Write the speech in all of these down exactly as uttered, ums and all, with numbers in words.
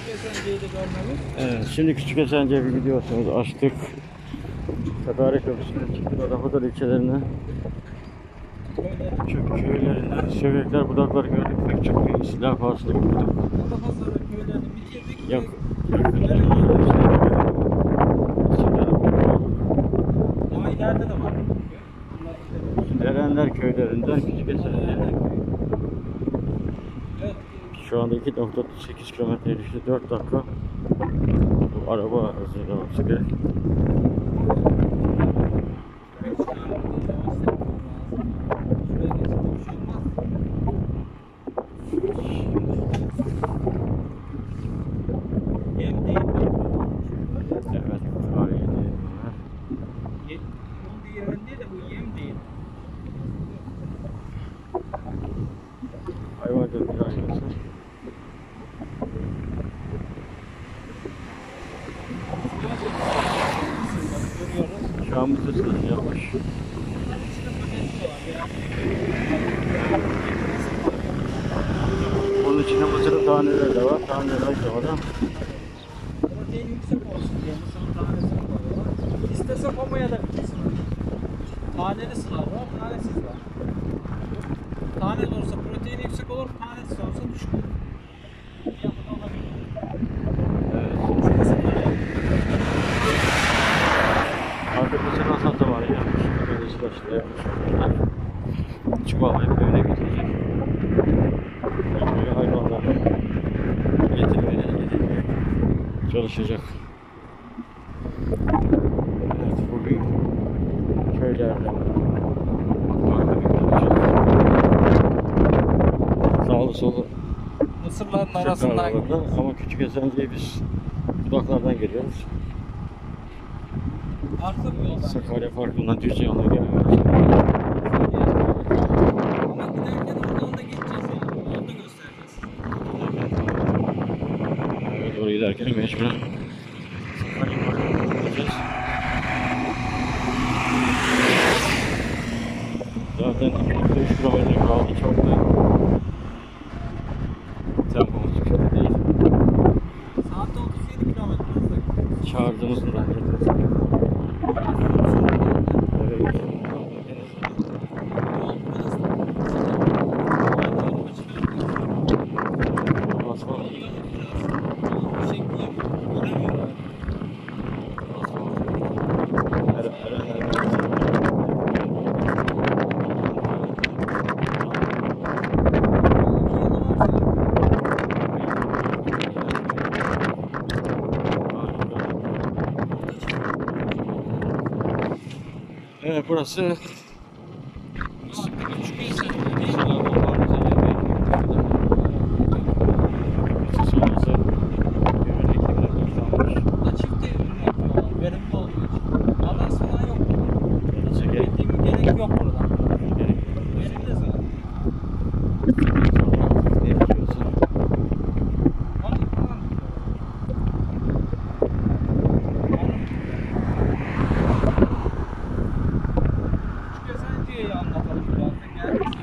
Esence'yi de görmemiz. Evet, şimdi Küçük Esence'yi biliyorsunuz açtık. Sakarya Köprüsü'nden çıktık. Adapazarı ilçelerine. Çok köylerinden söğütler, budaklar gördük. Pek çok bir silah faslı gördük. Adapazarı köylerini bitirdik. Yok. Daha ileride de var. Erenler köylerinden Küçük Esence'ye. Evet. Şu anda iki nokta otuz sekiz kilometre düştü. dört dakika. Bu araba hızıyla olacak. Hayvancılık ailesi. Şu an bu sesler yapmış. Onun içinde mısırın taneleri de var. Taneler de var. Protein yüksek olsun diye mısırın tanesini koyuyorlar. İstese komaya da bilirsin. Taneli sılar var, tanesiz var. Taneli olursa protein yüksek olur, tanesiz olursa düşük olur. Yapıda olabilir. Evet. Artık mısır hasatı var ya. Böyle sıraçla yapmış. Çuvalayıp böyle getirecek. Böyle hayvanlar getirmeye getirmeye çalışacak. Evet, bugün köylerde sağlı solu Mısırların arasından gidiyoruz. ama Küçük Esence'ye biz budaklardan geliyoruz. Farklı bir yoldan. Sakarya farkından Düzce yoluna geliyoruz. Ama giderken oradan da geçeceğiz yani. Onu da göstereceğiz. Evet, oraya giderken mecburen Sakarya farkından gideceğiz. Zaten iki nokta üç kilometre kaldı. Çok da tempomuz yüksek değil. Saatte otuz yedi kilometre hızla. Şarjımızın da yetersiz. Evet. Asfalt. Evet, burası Küçük Esence'de. Çift devrimli yapıyorlar. Verimli olduğu için. Balans falan yok. Gerek, gerek yok burada. Verimli zaten. Onu falan Küçük Esence'yi anlatalım biraz da. Geldik.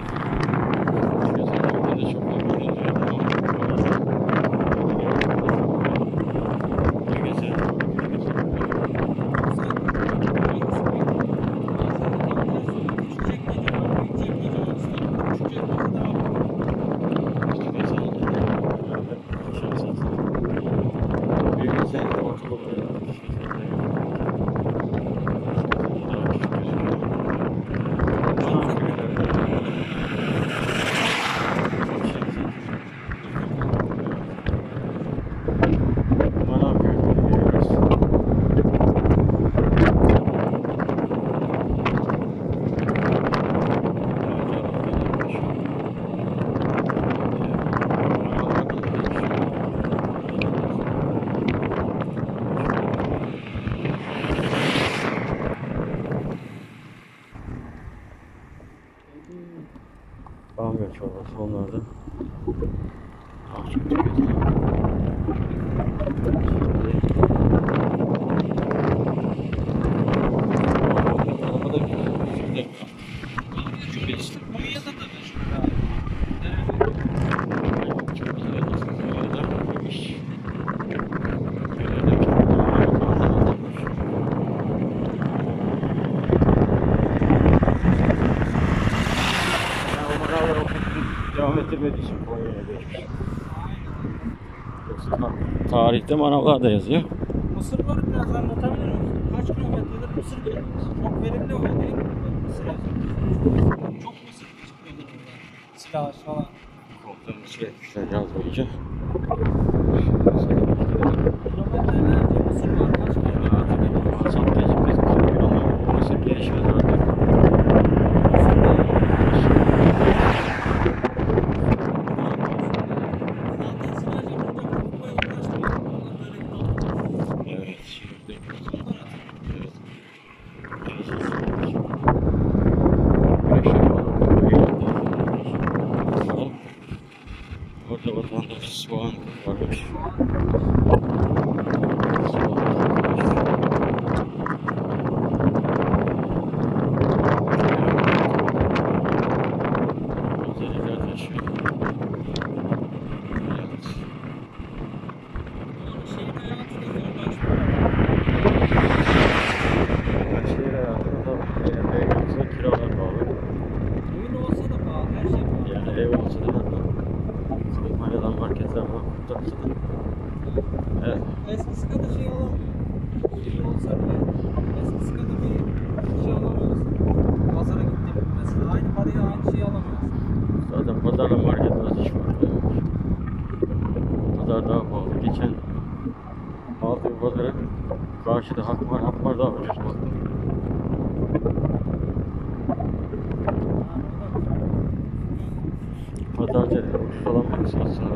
Bamya çorbası onlarda. Ah, çok tüketiyor. Arabada bir çok geçti. Konya'da da meşhur abi. Çok güzel. Tarihte manavlar da yazıyor. Mısırları biraz anlatabilir misin? Kaç kilometredir mısır geliyoruz? Çok verimli o değil mi? Mısır ağacı. Çok mısır çıkıyordur burada. Silaj falan. Komutanın şey etmişler yaz boyunca. Kilometrelerce mısır var. Kaç kilometre geliyor? Hasat gecikmez kırıyor ama mısır gelişmez artık. Evet, şimdi evet. Orada vatandaş soğan varmış. Evet. Eskisi kadar şey alamıyor. Şey olsa bile eskisi kadar bir şey alamıyoruz. Pazara gittik mesela aynı paraya aynı şeyi alamıyoruz. Zaten pazarla market arası hiç fark yok. Pazar daha pahalı. Geçen aldığım pazara karşıda hak var, hak var daha ucuz baktım. Pazarca ucuz olan birisi aslında.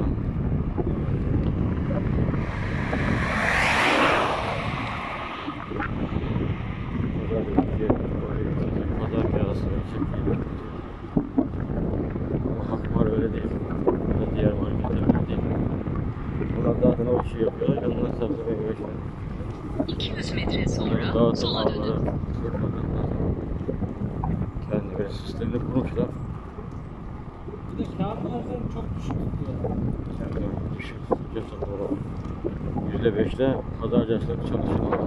Pazar piyasası gerçekten. Ama hak var öyle değil. Burada diğer marketler öyle değil. Bunlar zaten o işi yapıyorlar. Yanına sabzı ve güveçler. iki yüz metre sonra sola dönün. Kendi böyle sistemini kurmuşlar. Bir de kağıt marjları çok düşük tutuyor. Yani düşük cesur olarak. Yüzde beşle pazarcılık çalışıyorlar.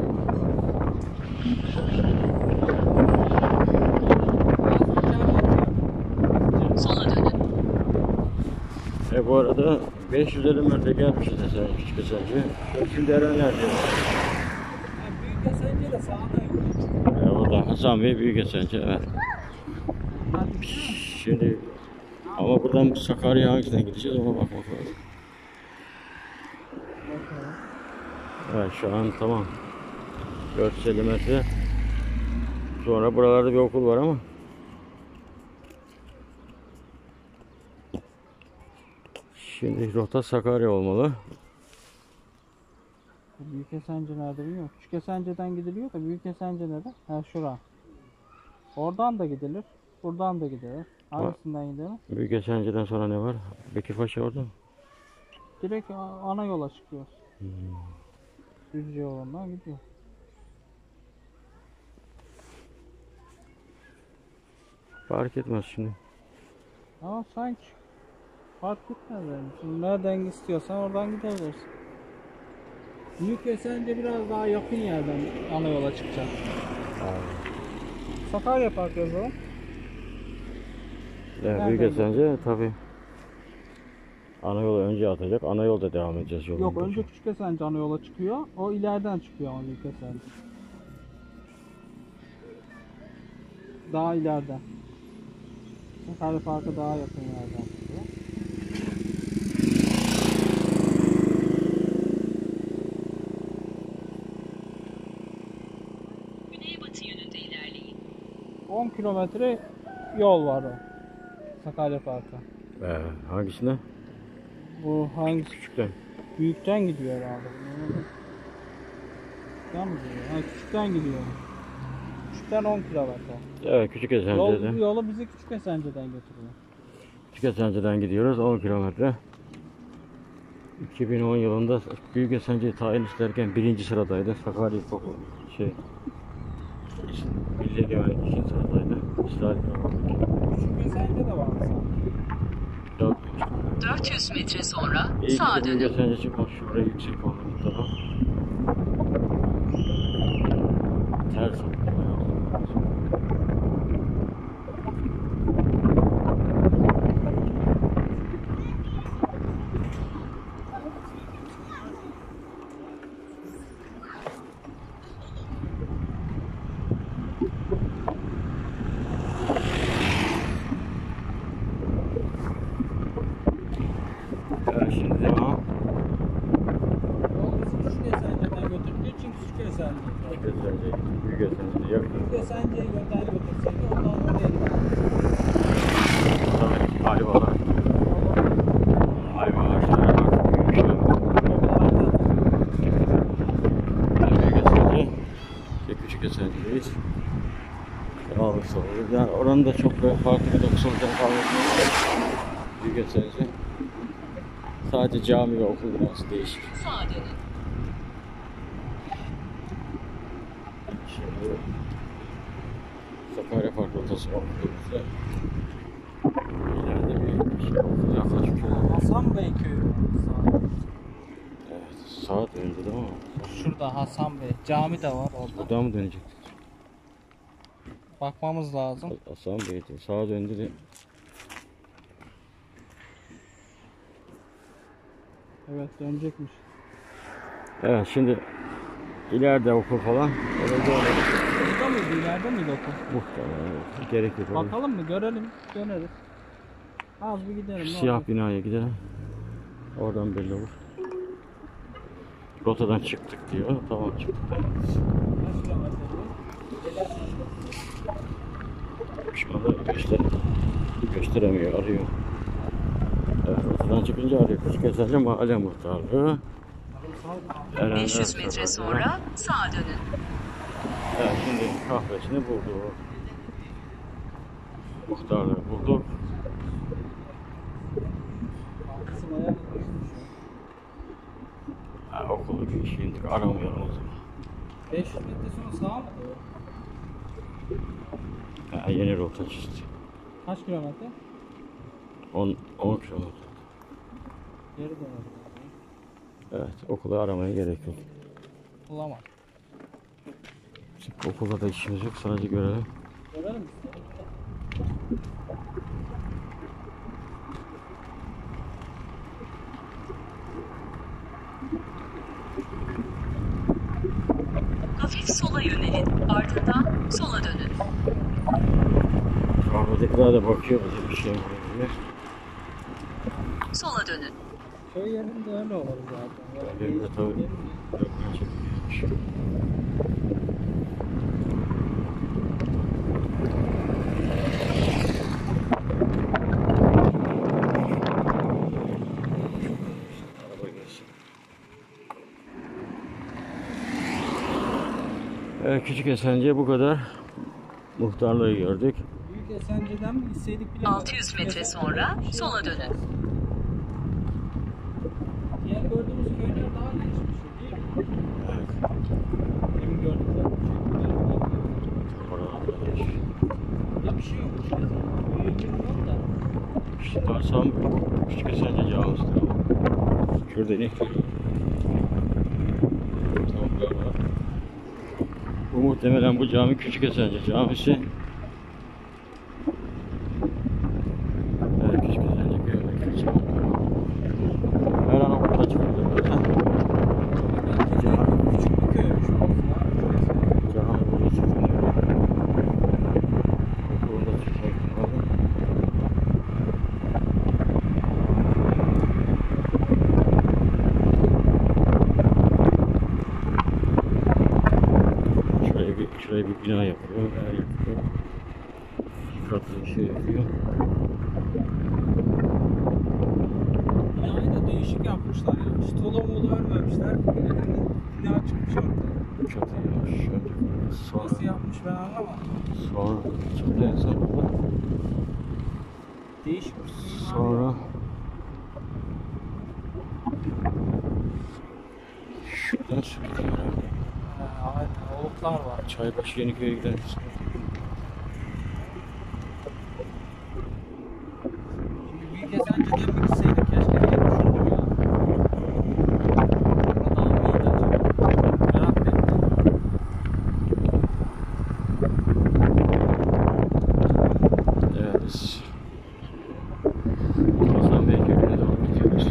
Sola dönün. E bu arada beş yüz elli metre gelmişiz mesela küçük Esenci. Şimdi Erenler diyor. Yani büyük Esenci de sağda yok. E orada Hasan Bey Büyük Esenci, evet. Hadi Şimdi ama buradan Sakarya hangisinden gideceğiz ona bakmak lazım. Evet şu an tamam. dört yüz elli metre. Sonra buralarda bir okul var ama. Şimdi rota Sakarya olmalı. Büyük Esenci nerede bilmiyorum. Küçük Esence'den gidiliyor da Büyük Esence nerede? Ha şura. Oradan da gidilir. Buradan da gidilir. Hangisinden gidilir? Büyük Esence'den sonra ne var? Bekirpaşa orada mı? Direkt ana yola çıkıyoruz. Hmm. Düzce yolundan gidiyor. Fark etmez şimdi. Ama sanki fark etmez yani. Şimdi nereden istiyorsan oradan gidebilirsin. Büyük Esence biraz daha yakın yerden ana yola çıkacak. Sakarya Park yazalım. Yani Büyük Esence tabi ana yolu önce atacak. Ana yolda devam edeceğiz yolun. Yok boyunca. önce Küçük Esence ana yola çıkıyor. O ileriden çıkıyor ama Büyük Esence. Daha ileriden. Sakarya Park'a daha yakın yerden çıkıyor. Güneybatı yönünde ilerleyin. on kilometre yol var o. Sakarya Park'a. Ee, hangisine? Bu hangisi? Küçükten. Büyükten gidiyor herhalde. Küçükten mi gidiyor? Ha, küçükten gidiyor. Küçükten on kilometre. Evet Küçük Yol, Esence'den. yolu bizi Küçük Esence'den götürüyor. Küçük Esence'den gidiyoruz on kilometre. iki bin on yılında Büyük Esence'yi tayin isterken birinci sıradaydı. Sakarya İlkokulu şey Milli Egemenlik ikinci sıradaydı. İsrail Küçük Esence de var sanki. dört yüz metre sonra İyi sağa ki Büyük dönün. Esence çıkmış. Şuraya yüksek oldu mutlaka. Ters oldu. bir sağlıklı olur. Yani oranın da çok böyle farklı bir dokusu olacak kahvesi. Büyük Esence. Sadece cami ve okul binası değişik. Sağa dönün. Şimdi Sakarya Park rotası okuduğumuzda ileride bir şey okul yaklaşık şöyle. Hasan Bey köyü. Evet, saat önünde değil mi? Şurada Hasan Bey. Cami de var orada. Buradan mı dönecektik? Bakmamız lazım. Hasan Bey'di. Sağa döndü de. Evet, dönecekmiş. Evet, şimdi ileride okul falan. Orada olur. Burada mıydı? İleride miydi okul? Muhtemelen evet. Gerek yok. Orada. Bakalım mı? Görelim. Döneriz. Az bir gidelim. ne Siyah olur. binaya gidelim. Oradan belli olur. Rotadan çıktık diyor. Tamam çıktık. Şu anda göster gösteremiyor, arıyor. Evet, rotadan çıkınca arıyor. Küçük Esence Mahalle Muhtarlığı. beş yüz metre sonra sağa dönün. Evet, şimdi kahvesini bulduk. Muhtarlığı bulduk. Ha, okulu bir şimdi aramayalım o zaman. beş yüz metre sonra sağa mı? Ha, yeni rota çizdi. Kaç kilometre? on kilometre. Geri dönelim. Evet, okulu aramaya gerek yok. Bulamam. Çünkü okulda da işimiz yok, sadece görelim. Görelim mi? Hafif sola yönelin. Ardından sola dönün. Kahvedekiler de bakıyor bize bir şey mi diye. Sola dönün. Köy yerinde öyle olur zaten. Benim de tabii yakına çekilmiş. Araba gelsin. Evet, Küçük Esence bu kadar. Muhtarlığı gördük. Büyük Esence'den mi gitseydik bile. altı yüz metre sonra sola dönün. Diğer gördüğümüz köyler daha gelişmiş değil mi? Evet. Demin gördüklerim. Oralarda geç. Ya bir şey yok. Büyük yok da. İşte Hasan Küçük Esence Camisi'dir ama. Şurada ne? Tamam, var. Bu muhtemelen bu cami Küçük Esence Camisi. Evet, Küçük Esence Köyü'ndeki cami. Her an okulda çıkıyor. Küçük bir köymüş orası ya. Cami burada çıkıyor. Okulda çıkıyor. Şuraya bir, şuraya bir bina yapıyor. Eğer yapıyor. İki katlı bir şey yapıyor. Binayı da değişik yapmışlar ya. Hiç tola mola örmemişler. Bina çıkmış ortaya. Çatı yapmış. Önce sonra, Nasıl yapmış ben anlamadım. sonra çatı hesabı. Değişik bir şey. Sonra şuradan sürüyor herhalde. Ha, aynen. Oluklar var. Çaybaşı Yeniköy'e giden kısmı. Şimdi Büyük Esence'den mi gitseydik keşke diye düşündüm ya. Orada daha mı iyiydi acaba? Merak ettim. Evet, biz Hasan Bey köyüne doğru gidiyoruz.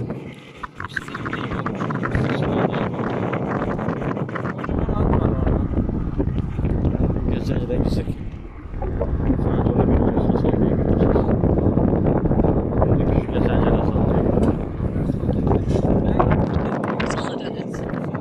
Kocaman at var orada. Geçenceden gitsek. Sonra doğru göreceğiz. Hasan Bey'i göreceğiz. Şimdi küçük Geçenceden Hasan Bey'i göreceğiz. Sola dönün.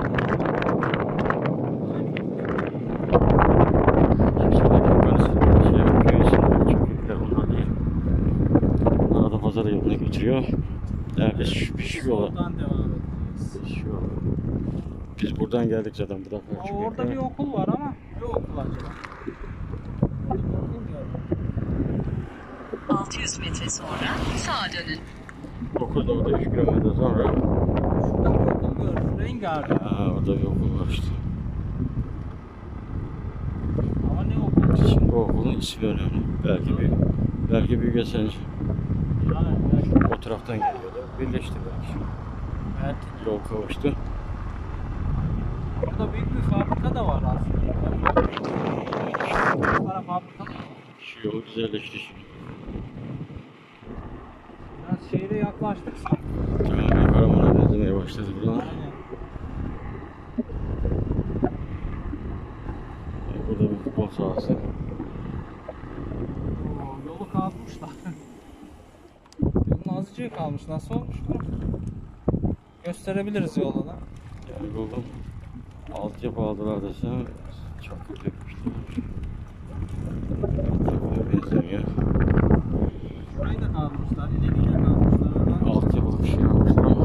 Pazarı yoluna götürüyor. Evet, biz şu, biz şu yola. Oradan devam edeceğiz. Biz şu yola. Biz buradan geldik zaten. Bu da Aa, orada bir okul var ama Ne okul acaba? Orada bir okul gördüm. altı yüz metre sonra sağa dönün. Okul da orada üç kilometre sonra. Şurada bir okul gördüm. Rengarenk. Ha, orada bir okul var işte. Ama ne okul? Şimdi o okulun ismi önemli. Belki bir, belki Büyük Esenci. Yani belki. O taraftan geliyordu. Birleşti belki. Belki. Yol kavuştu. Burada büyük bir fabrika da var aslında. Para fabrika da var. Şu yol güzelleşti şimdi. Biraz şehre yaklaştık sanki. Tamam, Karaman'a benzemeye başladı buralar. Aynen. Burada bir futbol sahası. Oo, yolu kazmışlar. Yolun azıcık kalmış. Nasıl olmuş bu? Gösterebiliriz yolu da. Yani buldum. Altyapı aldılar desem çok kötü yapmışlar. Altyapıya benzemiyor. Şurayı da kazmışlar. İleriyle kazmışlar. Oradan Altyapılı bir şey yapmışlar ama.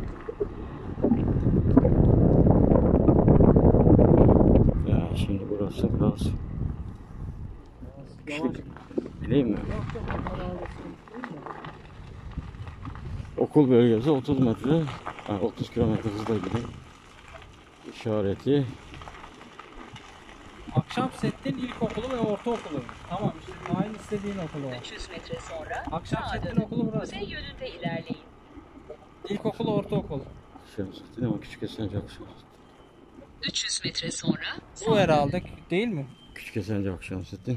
Ya şimdi burası biraz yavaş. bileyim mi? Yok yok. Onlar ağrısın. Değil mi? Okul bölgesi otuz metre, yani otuz kilometre hızla gidiyor. İşareti. Akşamseddin ilkokulu ve ortaokulu. Tamam işte aynı istediğin okulu var. üç yüz metre sonra Akşamseddin sağa dönün. okulu burası. Kuzey yönünde ilerleyin. İlkokul, ortaokul. Şemsettin ama Küçük Esenci Akşamsettin. üç yüz metre sonra Bu sağa herhalde değil mi? Küçük Esenci Akşamsettin.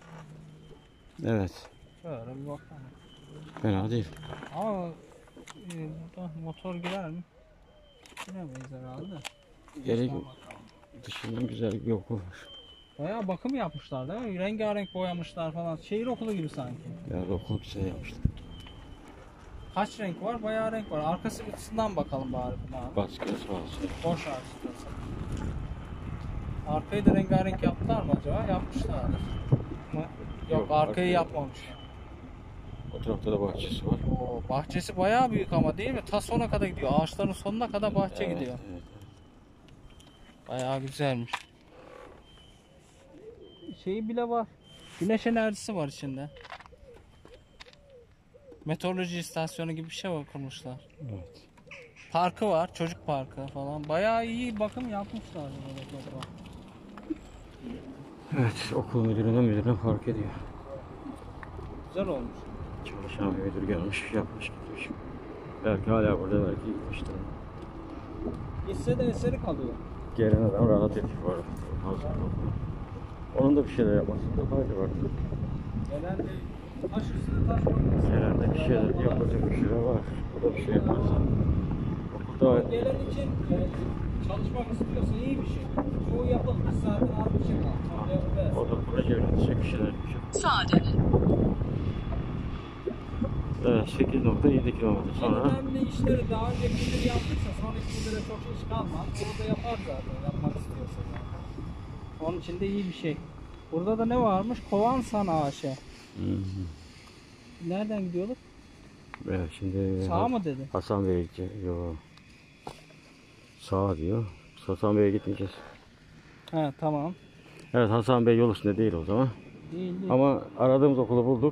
Evet. Şöyle bir bakalım. Fena değil. Ama e, burada motor girer mi? Giremeyiz herhalde. Gerek dışından güzel bir okul var. Bayağı bakım yapmışlar değil mi? Rengarenk boyamışlar falan. Şehir okulu gibi sanki. Yani okul güzel yapmışlar. Kaç renk var? Bayağı renk var. Arkası kısmından bakalım bari. Abi. Baskı sağlısı. Boş arkası. Arkayı da rengarenk yaptılar mı acaba? Yapmışlardır. Ama yok, Yok, arkayı arkayı- yapmamış. O tarafta da bahçesi var. Oo, bahçesi bayağı büyük ama değil mi? Ta sona kadar gidiyor. Ağaçların sonuna kadar bahçe Evet, gidiyor. evet. Bayağı güzelmiş. Şeyi bile var. Güneş enerjisi var içinde. Meteoroloji istasyonu gibi bir şey var kurmuşlar. Evet. Parkı var, çocuk parkı falan. Bayağı iyi bakım yapmışlar böyle toprağa. Evet, okul müdürüne müdürüne fark ediyor. Güzel olmuş. Çalışan bir müdür gelmiş, yapmış gitmiş. Belki hala burada, belki gitmiştir. Hisse de eseri kalıyor. Gelen adam rahat ediyor bu arada. Hazır. Onun da bir şeyler yapmasında fayda var. Gelen de taş üstüne taş koymasın. Gelen de bir şeyler yapacak bir şeyler var. O da bir şey yaparsa. Okulda Gelen için e, çalışmak istiyorsa iyi bir şey. Çoğu yapılmış zaten az bir şey kaldı. o da proje yönetecek bir şeyler yapacak. sağa dönün. Evet, sekiz nokta yedi kilometre En sonra önemli işleri daha önce müdür yaptıysa sonraki müdüre çok iş kalmaz. Onu da yapar zaten yapmak istiyorsa. Yani. Onun için de iyi bir şey. Burada da ne varmış? Kovan Sanayi. hmm. Nereden gidiyorduk? Evet, şimdi Sağa mı dedi? Hasan Bey'e gideceğiz. Yo. Sağa diyor. Hasan Bey'e gitmeyeceğiz. He tamam. Evet, Hasan Bey yol üstünde değil o zaman. Değil değil. Ama aradığımız okulu bulduk.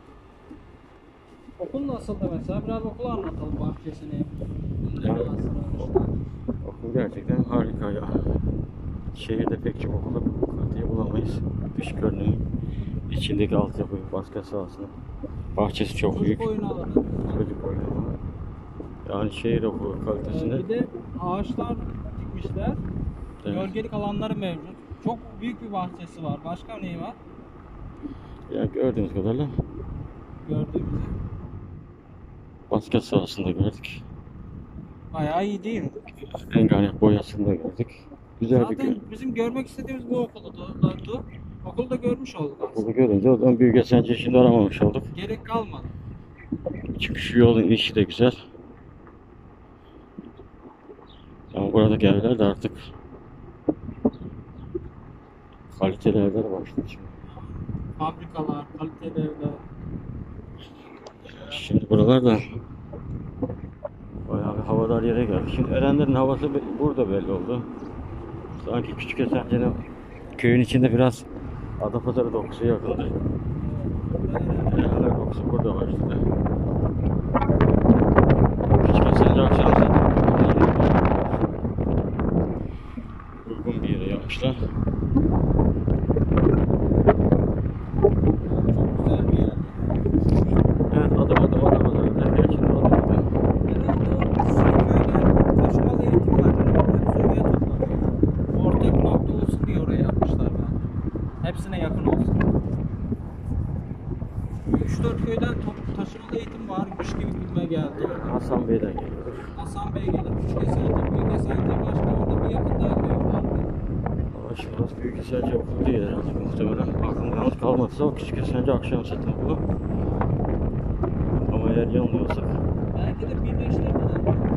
Okul nasıldı mesela? Biraz okulu anlatalım bahçesini. Yani, Nasıl olmuşlar? Okul gerçekten harika ya. Şehirde pek çok okulda bu kaliteyi bulamayız. Dış görünümü, içindeki altyapı, baskı sahasını. Bahçesi çok büyük. Çocuk oyunu alanı. Çocuk oyunu. Yani şehir okulu Ee, kalitesinde. bir de ağaçlar dikmişler. Evet. Gölgelik alanları mevcut. Çok büyük bir bahçesi var. Başka neyi var? Yani gördüğümüz kadarıyla Gördüğümüz. basket sahasında gördük. Bayağı iyi değil mi? Rengarenk boyasını da gördük. Güzel bir Zaten gün. bizim görmek istediğimiz bu okulu da, da, da. Okulu da görmüş olduk aslında. Okulu görünce o zaman Büyük Esenci şimdi aramamış olduk. Gerek kalmadı. Çünkü şu yolun inişi de güzel. Ama buradaki evler de artık kaliteli evler başladı şimdi. Fabrikalar, kaliteli evler. Şimdi buralarda bayağı bir havadar yere geldi. Şimdi Erenler'in havası be- burada belli oldu. Sanki Küçük Esence'nin köyün içinde biraz Adapazarı dokusu yakındı. Erenler dokusu burada başladı. Küçükesence akşam zaten uygun bir yere yapmışlar. Güzel bir yer. Evet, adım adım Adapazarı derken şimdi adım adım. Taşımalı eğitim var. Hepsi oraya toplanıyor. Ortak nokta olsun diye oraya yapmışlar bence. Hepsine yakın olsun. üç dört köyden top, taşımalı eğitim varmış gibi bilme geldi. Hasan Bey'den geliyor. Hasan Bey gelir. Küçükesence, Büyükesence başka orada bir yakın daha köy var. Ama şimdi burası Büyükesence okulu değil herhalde muhtemelen. Aklımda yanlış kalmadıysa o Küçükesence akşam satın okulu. Ama eğer yanılmıyorsak. Belki de birleştirdiler.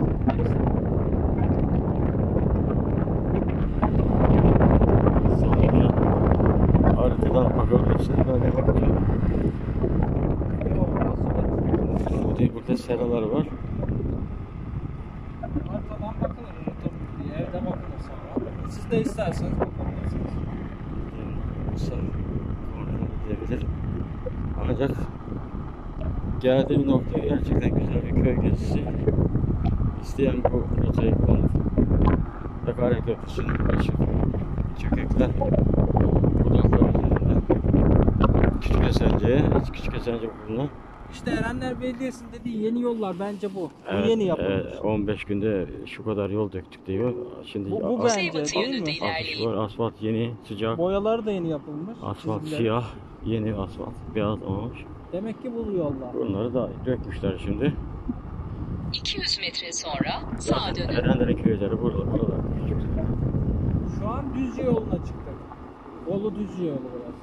Sonra yine haritadan bakabilirsiniz. Ben de bakacağım. Burada, burada seralar var. Arkadan bakılır. Tabii ki evde bakılır sonra. Siz de isterseniz bakabilirsiniz. Yani kontrol edebilir. Ancak geldiğim nokta gerçekten güzel bir köy gezisi. İsteyen bu rotayı kullanıp Sakarya Köprüsü'nü açıp Çökekler Budaklar üzerinden Küçükesence'ye, Küçükesence okuluna. İşte Erenler Belediyesi'nin dediği yeni yollar bence bu. Bu Evet, yeni yapılmış. evet, on beş günde şu kadar yol döktük diyor. Şimdi Bu, bu as- bence Kuzeybatı değil yönünde mi? ilerleyin. var, asfalt yeni, sıcak. Boyaları da yeni yapılmış. Asfalt Çizgiler. siyah, yeni asfalt, beyaz olmuş. Demek ki bu yollar. Bunları da dökmüşler şimdi. iki yüz metre sonra sağa dönün. Erenlerin köyleri burada, burada. Küçük. Şu an Düzce yoluna çıktık. Bolu Düzce yolu burası.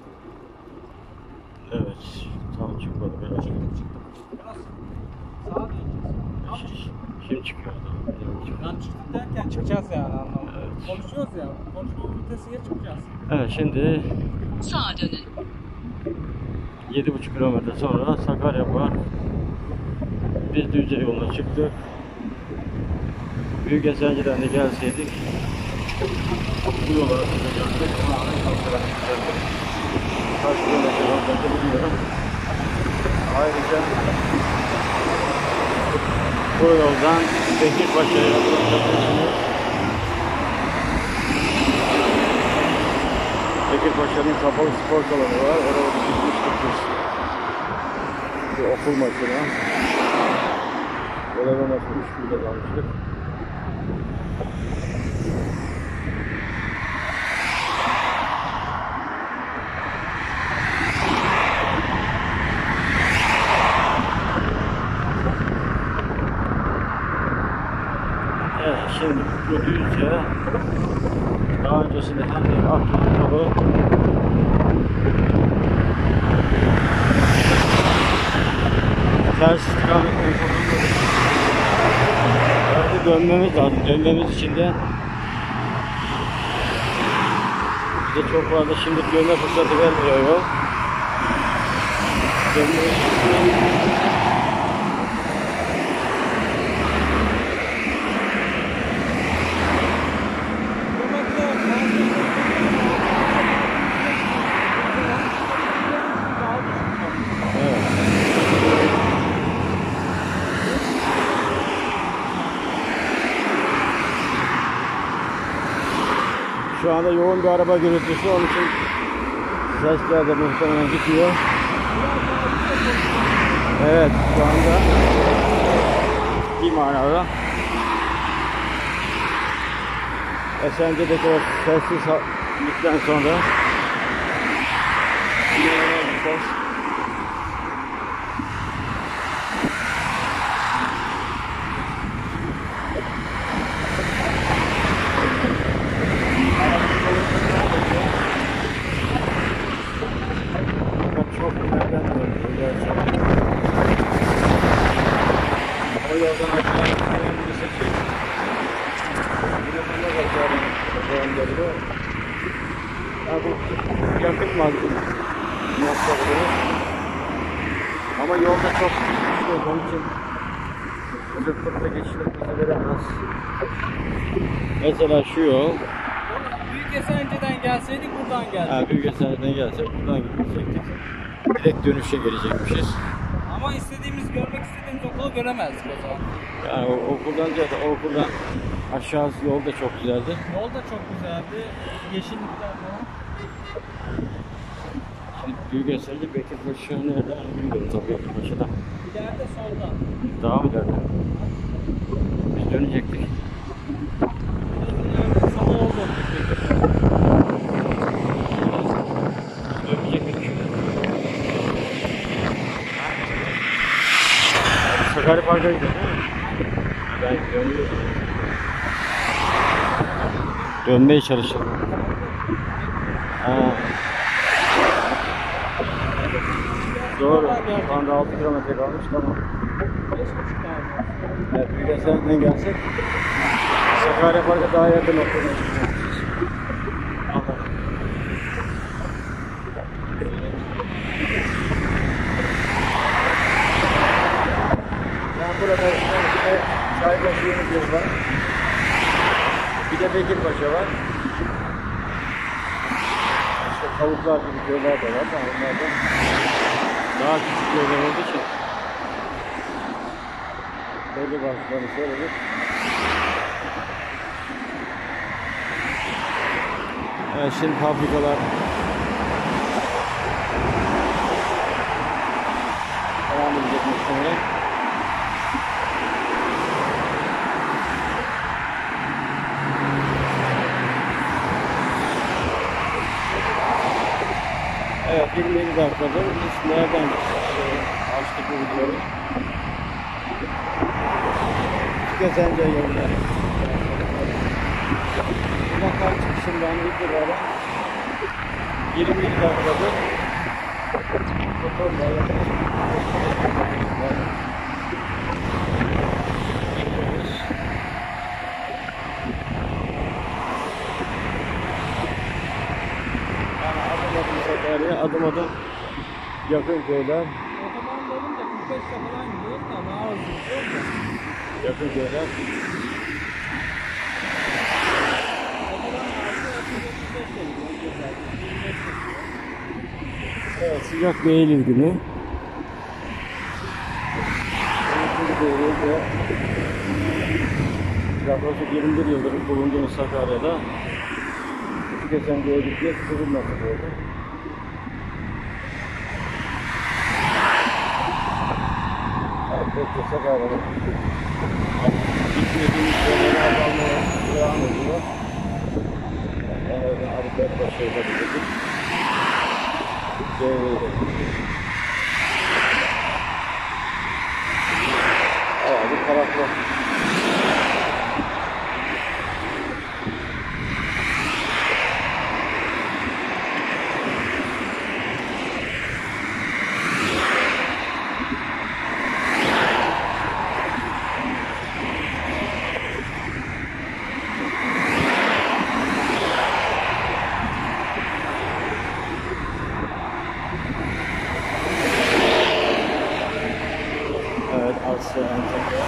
Evet, tam çıkmadı biraz. Çıktık çıktık. Burası. Sağa döneceğiz. Tam çıktık. Şimdi çıkıyor adam. Yani çıktık derken çıkacağız yani anlamda. Evet. Konuşuyoruz ya. Konuşma vitesiye çıkacağız. Evet, şimdi Sağa dönün. yedi buçuk kilometre sonra Sakarya var. Biz Düzce yoluna çıktık. Büyükesence'den de gelseydik bu yola çıkacaktık. Kaç kilometre olduğunu bilmiyorum. Ayrıca bu yoldan Bekirpaşa'ya ulaşabilirsiniz. Bekirpaşa'nın kapalı spor salonu var. Oraya gitmiştik biz. Bir okul maçına. Voleybol maçını üç birde kalmıştık. Evet, şimdi bu Düzce daha öncesinde hem de Akdeniz yolu ters istikametten sonra dönmemiz lazım. Dönmemiz için de bize çok fazla şimdi dönme fırsatı vermiyor yol. Dönmemiz için şu anda yoğun bir araba gürültüsü, onun için sesler de muhtemelen gidiyor. Evet, şu anda bir manada Esence'deki o sessizlikten sonra inanılmaz bir ses. Çok nereden dönüyor gerçekten. O yoldan aşağı gitmeyen birisi ki yine buna bakıyorum. Bakıyorum geliyor. Ya bu yakın mazlum. Nasıl olur? Ama yolda çok sıkışıyor. Onun için zıplıkla geçilip bizi veremez. Mesela şu yol. Bilgesenci'den gelseydik buradan geldik. Ha, Bilgesenci'den gelsek buradan gidecektik. Direkt dönüşe gelecekmişiz. Ama istediğimiz, görmek istediğimiz okulu göremezdik o zaman. Yani o, okuldan zaten okuldan aşağı yol da çok güzeldi. Yol da çok güzeldi. Yeşillikler falan. Şimdi Bilgesenci'de Bekirpaşa nerede? Bilmiyorum tabii Bekirpaşa'da. İleride solda. Daha mı ileride? Biz dönecektik. Sabah oldu. Dönecektik. Sakarya Park'a gidiyor değil mi? Ben dönüyorum. Dönmeye çalışıyorum. Ha. Doğru. Şu anda altı kilometre kalmış, tamam. Evet, Bilgesenci'den gelsek Sakarya Park'a daha yakın noktada. Anladım. Yani burada işte Çaybaşı Yeni var. Bir de Bekirpaşa var. İşte tavuklar gibi köyler de var. Ama onlar da daha küçük köyler olduğu için belli başlarını söyledik. Evet, şimdi fabrikalar devam edecek muhtemelen. Evet, yirmi yedi dakikadır. Biz nereden açtık bu videoyu? Bilgesenci yolunda. Bakar çıkışından itibaren yirmi yedi dakikadır. Motorla yaklaşık. Sakarya'ya adım adım yakın köyler, Otobanların da kırk beşte falan gidiyoruz da daha hızlı gidiyoruz da. yakın köyler. Otoban altı otuz otuz beşte gidiyoruz güzel. yirmi beş gidiyor. Evet, sıcak bir Eylül günü. Eylül Eylül'de yaklaşık yirmi bir yıldır bulunduğumuz Sakarya'da geçen bir Eylül diye sıfır nasıl oldu. Evet, Sakarya'da gitmediğimiz yerlere azalmaya devam ediyor. En azından Arıklar Paşa'yı da bitirdik. Devreyi de bitirdik. Bayağı bir taraflı. Evet, Asya Antakya.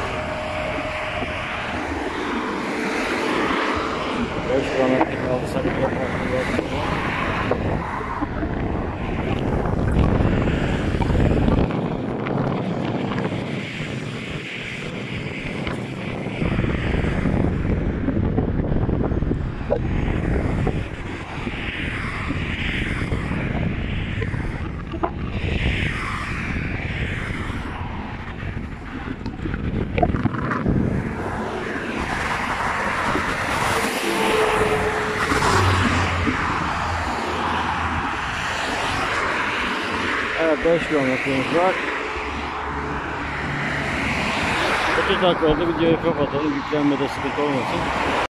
beş kilometre kaldı Sakarya Parkı'nda. Evet, beş kilometremiz var. otuz dakika oldu, videoyu kapatalım, yüklenmede sıkıntı olmasın.